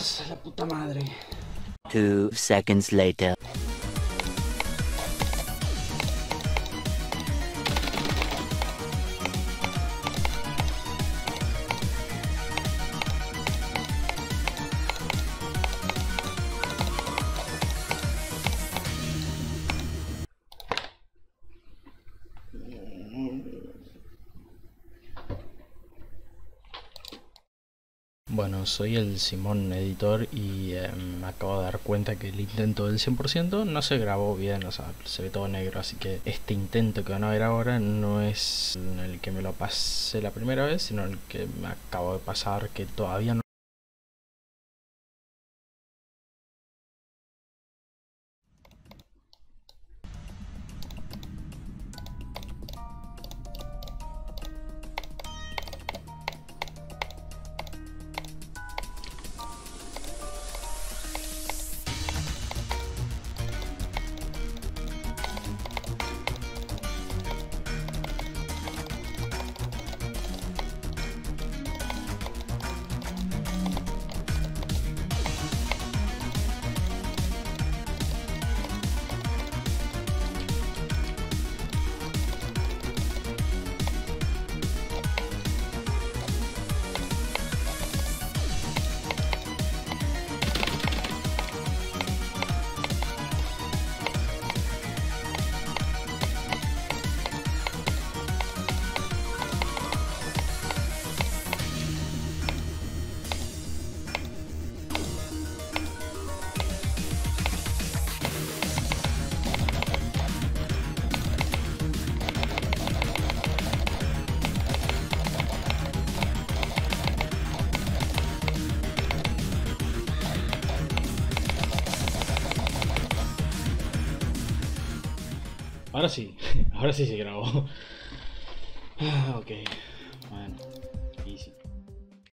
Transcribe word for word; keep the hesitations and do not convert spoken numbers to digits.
Dios, la puta madre. Two seconds later. Bueno, soy el Simón editor y eh, me acabo de dar cuenta que el intento del cien por ciento no se grabó bien, o sea, se ve todo negro, así que este intento que van a ver ahora no es el que me lo pasé la primera vez, sino el que me acabo de pasar, que todavía no. Ahora sí, ahora sí se grabó. Ah, ok, bueno.